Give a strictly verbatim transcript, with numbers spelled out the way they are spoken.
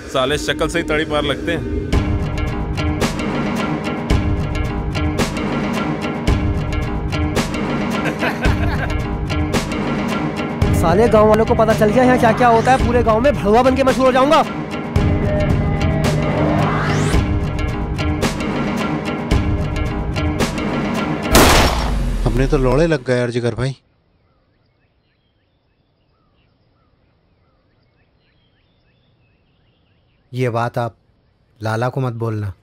साले शक्ल से ही तड़ी पार लगते हैं। साले गांव वालों को पता चल गया यहाँ क्या क्या होता है, पूरे गांव में भड़वा बन के मशहूर हो जाऊंगा। हमने तो लौड़े लग गए यार जिगर भाई। ये बात आप लाला को मत बोलना।